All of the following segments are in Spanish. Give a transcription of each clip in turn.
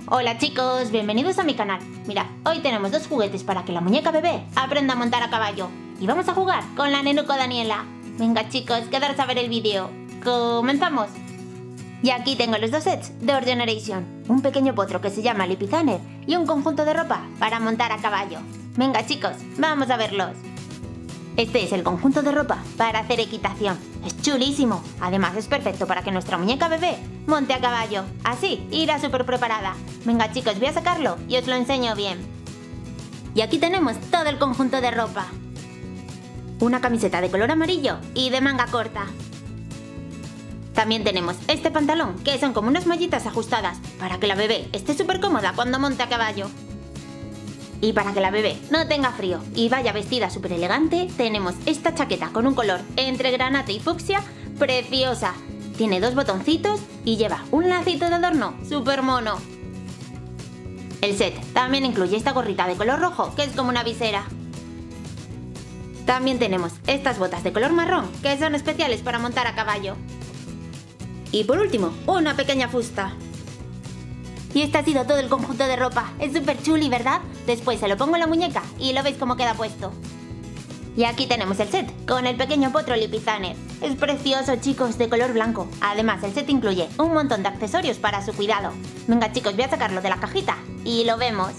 Hola chicos, bienvenidos a mi canal. Mira, hoy tenemos dos juguetes para que la muñeca bebé aprenda a montar a caballo. Y vamos a jugar con la nenuco Daniela. Venga chicos, quedaros a ver el vídeo. ¡Comenzamos! Y aquí tengo los dos sets de Our Generation. Un pequeño potro que se llama Lipizaner y un conjunto de ropa para montar a caballo. Venga chicos, vamos a verlos. Este es el conjunto de ropa para hacer equitación. Es chulísimo. Además es perfecto para que nuestra muñeca bebé monte a caballo. Así irá súper preparada. Venga chicos, voy a sacarlo y os lo enseño bien. Y aquí tenemos todo el conjunto de ropa. Una camiseta de color amarillo y de manga corta. También tenemos este pantalón, que son como unas mallitas ajustadas, para que la bebé esté súper cómoda cuando monte a caballo. Y para que la bebé no tenga frío y vaya vestida súper elegante, tenemos esta chaqueta con un color entre granate y fucsia, preciosa. Tiene dos botoncitos y lleva un lacito de adorno súper mono. El set también incluye esta gorrita de color rojo, que es como una visera. También tenemos estas botas de color marrón, que son especiales para montar a caballo. Y por último, una pequeña fusta. Y este ha sido todo el conjunto de ropa. Es súper chuli, ¿verdad? Después se lo pongo en la muñeca y lo veis cómo queda puesto. Y aquí tenemos el set con el pequeño potro Lipizaner. Es precioso, chicos, de color blanco. Además, el set incluye un montón de accesorios para su cuidado. Venga, chicos, voy a sacarlo de la cajita y lo vemos.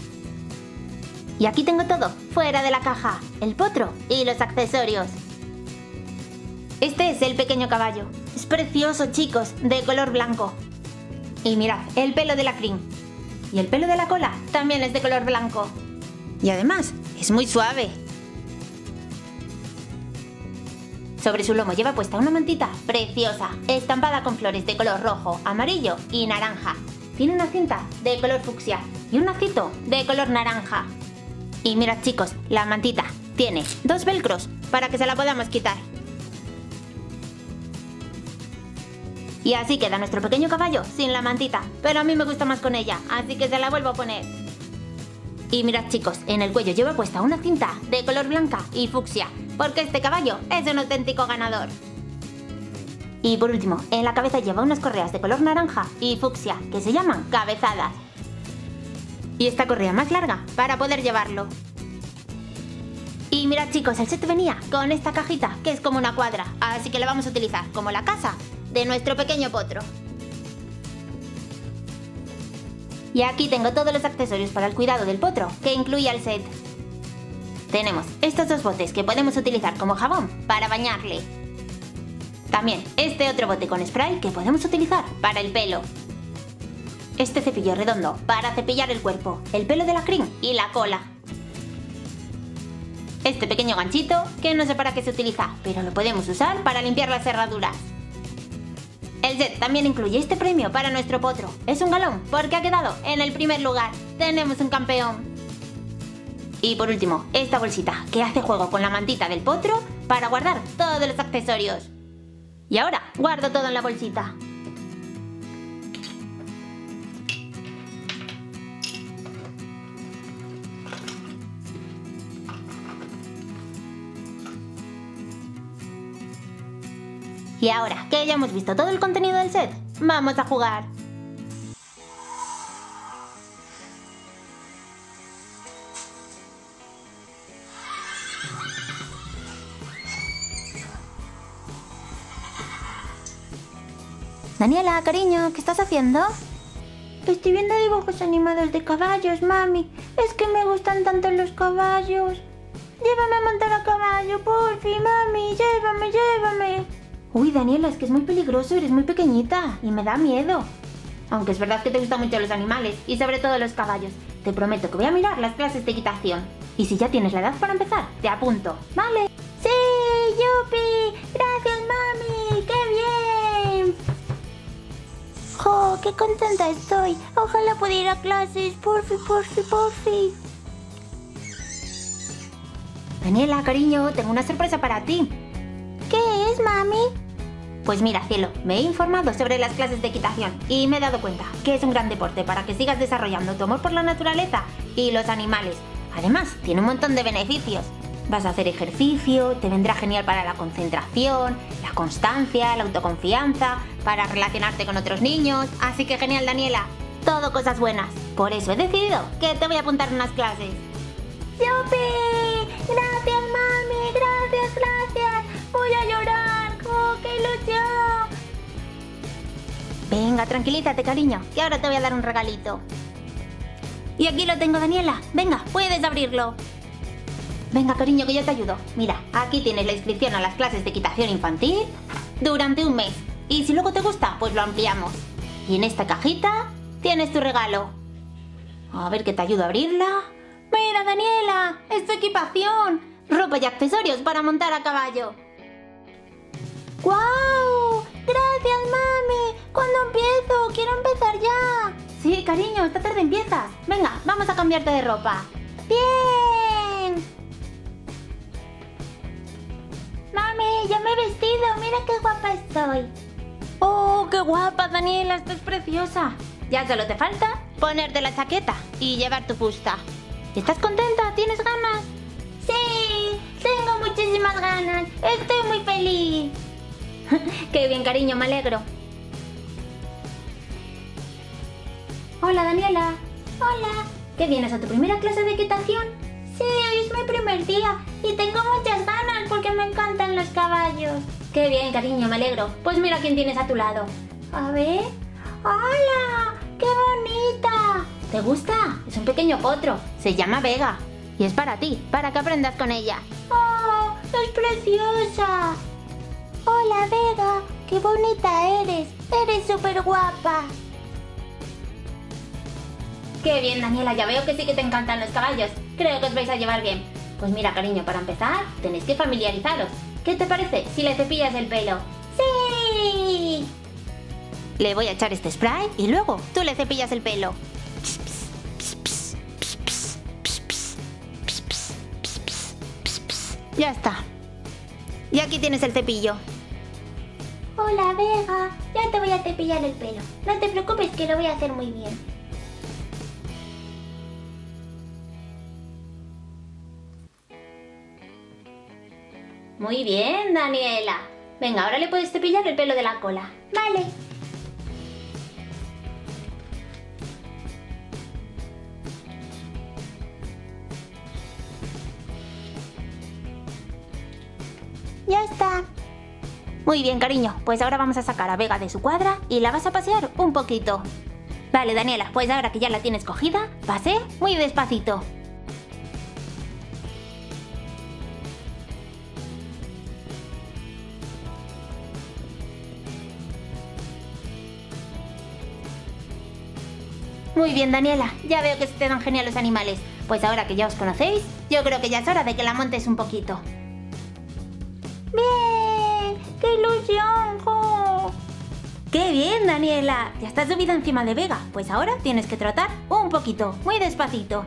Y aquí tengo todo fuera de la caja. El potro y los accesorios. Este es el pequeño caballo. Es precioso, chicos, de color blanco. Y mirad, el pelo de la crin. Y el pelo de la cola también es de color blanco. Y además, es muy suave. Sobre su lomo lleva puesta una mantita preciosa, estampada con flores de color rojo, amarillo y naranja. Tiene una cinta de color fucsia y un lacito de color naranja. Y mirad chicos, la mantita tiene dos velcros para que se la podamos quitar. Y así queda nuestro pequeño caballo sin la mantita, pero a mí me gusta más con ella, así que se la vuelvo a poner. Y mirad chicos, en el cuello lleva puesta una cinta de color blanca y fucsia, porque este caballo es un auténtico ganador. Y por último, en la cabeza lleva unas correas de color naranja y fucsia, que se llaman cabezadas. Y esta correa más larga para poder llevarlo. Y mirad chicos, el set venía con esta cajita, que es como una cuadra, así que la vamos a utilizar como la casa de nuestro pequeño potro. Y aquí tengo todos los accesorios para el cuidado del potro que incluye el set. Tenemos estos dos botes que podemos utilizar como jabón para bañarle. También este otro bote con spray que podemos utilizar para el pelo. Este cepillo redondo para cepillar el cuerpo, el pelo de la crin y la cola. Este pequeño ganchito que no sé para qué se utiliza, pero lo podemos usar para limpiar las cerraduras. El set también incluye este premio para nuestro potro. Es un galón porque ha quedado en el primer lugar. Tenemos un campeón. Y por último, esta bolsita que hace juego con la mantita del potro para guardar todos los accesorios. Y ahora guardo todo en la bolsita. Y ahora que ya hemos visto todo el contenido del set, ¡vamos a jugar! Daniela, cariño, ¿qué estás haciendo? Estoy viendo dibujos animados de caballos, mami. Es que me gustan tanto los caballos. Llévame a montar a caballo, porfi, mami. Llévame. Uy, Daniela, es que es muy peligroso, eres muy pequeñita y me da miedo. Aunque es verdad que te gustan mucho los animales y sobre todo los caballos. Te prometo que voy a mirar las clases de equitación. Y si ya tienes la edad para empezar, te apunto, ¿vale? ¡Sí! ¡Yupi! ¡Gracias, mami! ¡Qué bien! ¡Oh, qué contenta estoy! Ojalá pudiera ir a clases, porfi. Daniela, cariño, tengo una sorpresa para ti. ¿Qué es, mami? Pues mira, cielo, me he informado sobre las clases de equitación y me he dado cuenta que es un gran deporte para que sigas desarrollando tu amor por la naturaleza y los animales. Además, tiene un montón de beneficios. Vas a hacer ejercicio, te vendrá genial para la concentración, la constancia, la autoconfianza, para relacionarte con otros niños. Así que genial, Daniela. Todo cosas buenas. Por eso he decidido que te voy a apuntar en unas clases. ¡Yupi! ¡Gracias, mami! ¡Gracias, gracias! ¡Voy a llorar! ¡Oh, qué ilusión! Venga, tranquilízate, cariño, que ahora te voy a dar un regalito. Y aquí lo tengo, Daniela. Venga, puedes abrirlo. Venga, cariño, que yo te ayudo. Mira, aquí tienes la inscripción a las clases de equitación infantil durante un mes. Y si luego te gusta, pues lo ampliamos. Y en esta cajita tienes tu regalo. A ver que te ayudo a abrirla. ¡Mira, Daniela! ¡Es tu equipación! Ropa y accesorios para montar a caballo. ¡Guau! ¡Gracias, mami! ¿Cuándo empiezo? ¡Quiero empezar ya! Sí, cariño, esta tarde empiezas. Venga, vamos a cambiarte de ropa. ¡Bien! Mami, ya me he vestido. Mira qué guapa estoy. ¡Oh, qué guapa, Daniela! Estás preciosa. Ya solo te falta ponerte la chaqueta y llevar tu fusta. ¿Estás contenta? ¿Tienes ganas? Sí, tengo muchísimas ganas. Estoy muy feliz. Qué bien, cariño, me alegro. Hola, Daniela. Hola. ¿Qué vienes a tu primera clase de equitación? Sí, hoy es mi primer día y tengo muchas ganas porque me encantan los caballos. Qué bien, cariño, me alegro. Pues mira quién tienes a tu lado. A ver. ¡Hola! ¡Qué bonita! ¿Te gusta? Es un pequeño potro. Se llama Vega. Y es para ti, para que aprendas con ella. ¡Oh! ¡Es preciosa! Hola, Vega. ¡Qué bonita eres! Eres súper guapa. Qué bien, Daniela. Ya veo que sí que te encantan los caballos. Creo que os vais a llevar bien. Pues mira, cariño, para empezar, tenéis que familiarizaros. ¿Qué te parece si le cepillas el pelo? ¡Sí! Le voy a echar este spray y luego tú le cepillas el pelo. Ya está. Y aquí tienes el cepillo. Hola, Vega. Ya te voy a cepillar el pelo. No te preocupes que lo voy a hacer muy bien. Muy bien, Daniela. Venga, ahora le puedes cepillar el pelo de la cola. Vale. Ya está. Muy bien, cariño. Pues ahora vamos a sacar a Vega de su cuadra y la vas a pasear un poquito. Vale, Daniela, pues ahora que ya la tienes cogida, pasea muy despacito. Muy bien, Daniela, ya veo que se te dan genial los animales. Pues ahora que ya os conocéis, yo creo que ya es hora de que la montes un poquito. ¡Bien! ¡Qué ilusión! ¡Oh! ¡Qué bien, Daniela! Ya estás subida encima de Vega. Pues ahora tienes que trotar un poquito, muy despacito.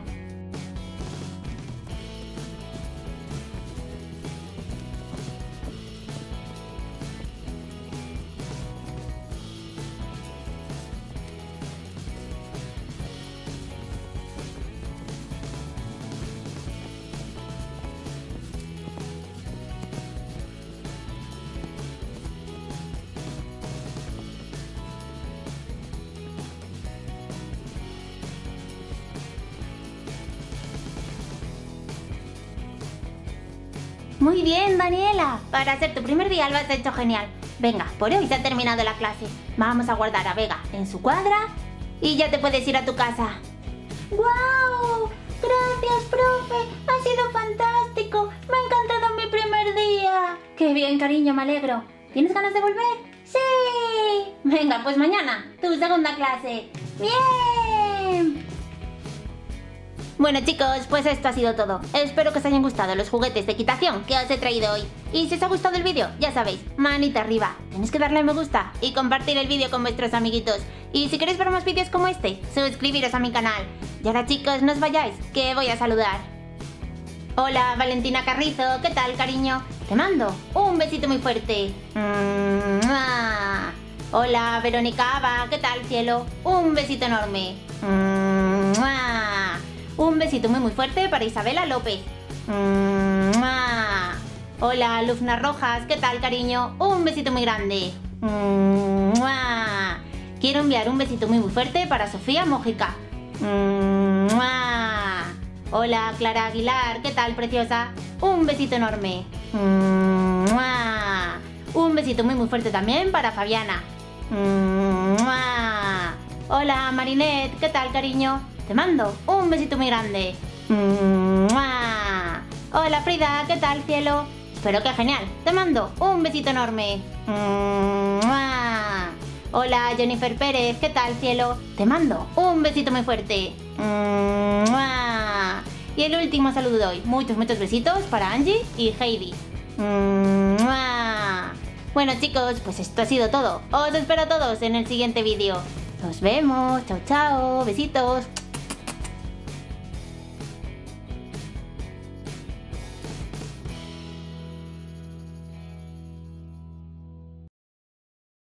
Muy bien, Daniela. Para ser tu primer día lo has hecho genial. Venga, por hoy se ha terminado la clase. Vamos a guardar a Vega en su cuadra y ya te puedes ir a tu casa. ¡Guau! Gracias, profe. Ha sido fantástico. Me ha encantado mi primer día. Qué bien, cariño, me alegro. ¿Tienes ganas de volver? ¡Sí! Venga, pues mañana, tu segunda clase. ¡Bien! Bueno, chicos, pues esto ha sido todo. Espero que os hayan gustado los juguetes de equitación que os he traído hoy. Y si os ha gustado el vídeo, ya sabéis, manita arriba. Tenéis que darle a me gusta y compartir el vídeo con vuestros amiguitos. Y si queréis ver más vídeos como este, suscribiros a mi canal. Y ahora, chicos, no os vayáis, que voy a saludar. Hola, Valentina Carrizo, ¿qué tal, cariño? Te mando un besito muy fuerte. Hola, Verónica Aba, ¿qué tal, cielo? Un besito enorme. Un besito muy fuerte para Isabela López. Hola, Luzna Rojas, ¿qué tal, cariño? Un besito muy grande. quiero enviar un besito muy fuerte para Sofía Mójica. ¡Mua! Hola Clara Aguilar, ¿qué tal, preciosa? Un besito enorme. ¡Mua! Un besito muy fuerte también para Fabiana. ¡Mua! Hola Marinette, ¿qué tal, cariño? Te mando un besito muy grande. ¡Mua! Hola Frida, ¿qué tal, cielo? Espero que genial. Te mando un besito enorme. ¡Mua! Hola Jennifer Pérez, ¿qué tal, cielo? Te mando un besito muy fuerte. ¡Mua! Y el último saludo de hoy. Muchos besitos para Angie y Heidi. ¡Mua! Bueno, chicos, pues esto ha sido todo. Os espero a todos en el siguiente vídeo. Nos vemos. Chao, chao. Besitos.